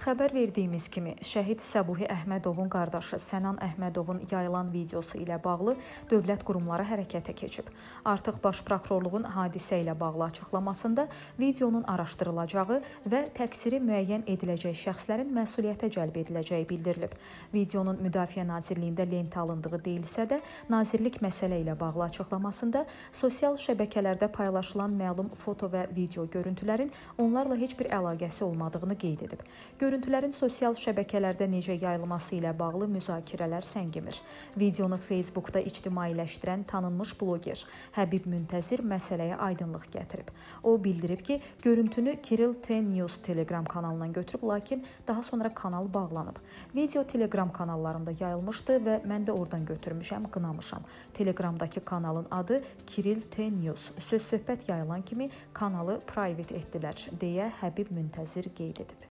Xəbər verdiyimiz kimi, şəhid Səbuhi Əhmədovun qardaşı Sənan Əhmədovun yayılan videosu ilə bağlı dövlət qurumları hərəkətə keçib. Artıq Baş Prokurorluğun hadisə ilə bağlı açıqlamasında videonun araşdırılacağı və təqsiri müəyyən ediləcək şəxslərin məsuliyyətə cəlb ediləcəyi bildirilib. Videonun Müdafiə Nazirliyində lentə alındığı deyilsə də, Nazirlik məsələ ilə bağlı açıqlamasında sosial şəbəkələrdə paylaşılan məlum foto və video görüntülərin onlarla heç bir əlaqəsi olmadığını qeyd edib. Görüntülərin sosial şəbəkələrdə necə yayılması ilə bağlı müzakirələr səngimir. Videonu Facebookda ictimailəşdirən tanınmış bloger Həbib Müntəzir məsələyə aydınlıq gətirib. O bildirib ki, görüntünü Kiril T News Telegram kanalından götürüb, lakin daha sonra kanal bağlanıb. Video Telegram kanallarında yayılmışdı və mən də oradan götürmüşəm, qınamışam. Telegramdakı kanalın adı Kiril T News. Söz-söhbət yayılan kimi kanalı private etdilər, deyə Həbib Müntəzir qeyd edib.